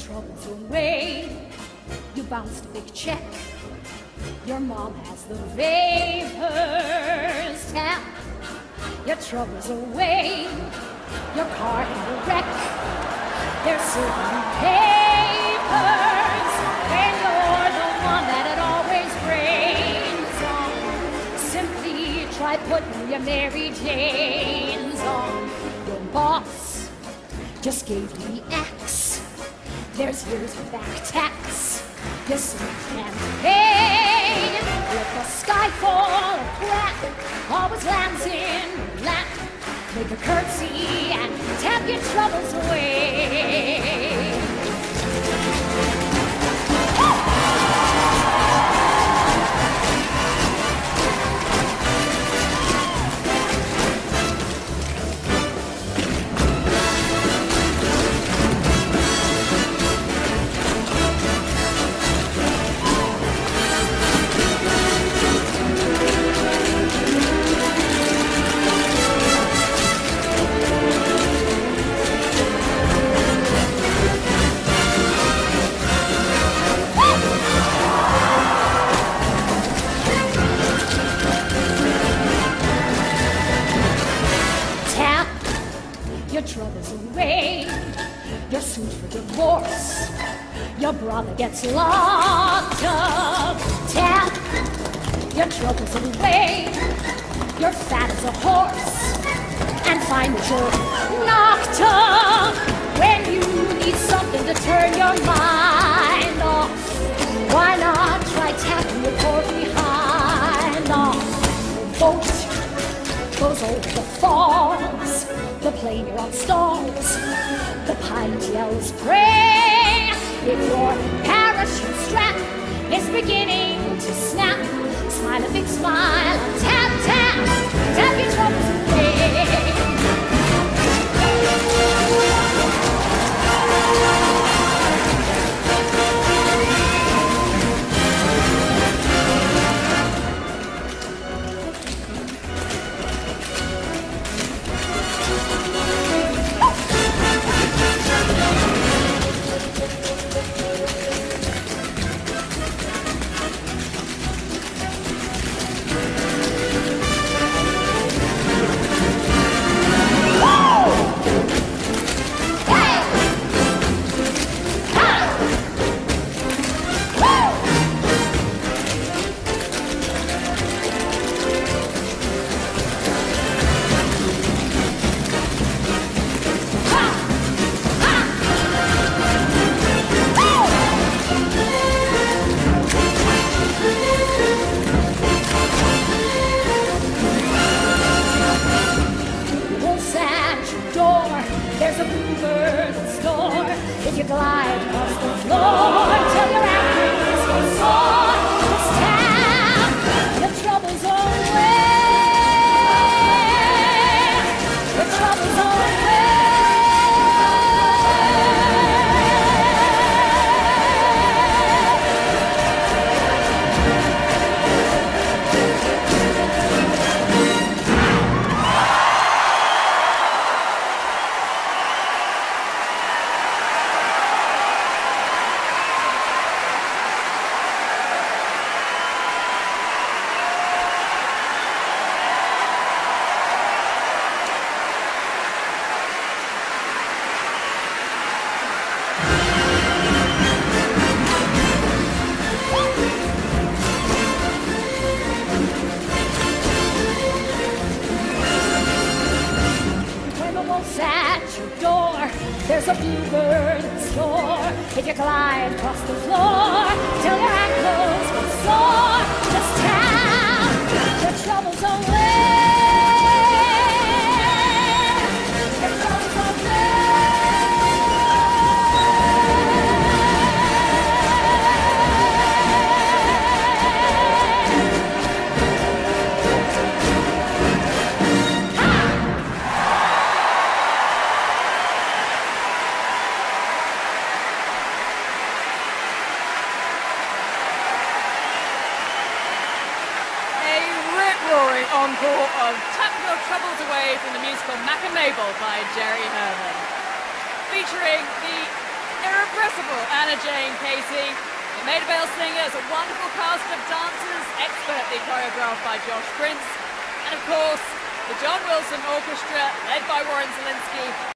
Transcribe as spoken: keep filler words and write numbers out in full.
troubles away. You bounced a big check. Your mom has the vapors. Tap your troubles away. Your car had a wreck. There's certain papers. And you're the one that it always rains on. Simply try putting your Mary Janes on. Your boss just gave you the axe. There's years of back tax. You sleep and paid. Let the sky fall flat. Always lands in your lap. Make a curtsy and tap your troubles away. Your troubles away. You're sued for divorce. Your brother gets locked up. Tap your troubles away. You're fat as a horse. And find that you're knocked up. When you need something to turn your mind off, why not try tapping your core behind off? The boat goes over the falls. The plane you're on stalls. The pilot yells, pray. If your parachute strap is beginning to snap, smile a big smile and tap, tap, tap your troubles away. There's a bluebird in store. If you glide across the floor till your ankles are sore, just tap your troubles away. Your troubles away. There's a bluebird in store. If you glide across the floor till your ankles get sore, just tap your troubles away. Your troubles away. Encore of Tap Your Troubles Away from the musical Mack Mabel by Herman. Featuring the irrepressible irrepressible Anna Jane Casey. The Mack Mabel Singers, a wonderful cast of dancers, expertly choreographed by Josh Prince. And of course, the John Wilson Orchestra, led by Warren Zielinski.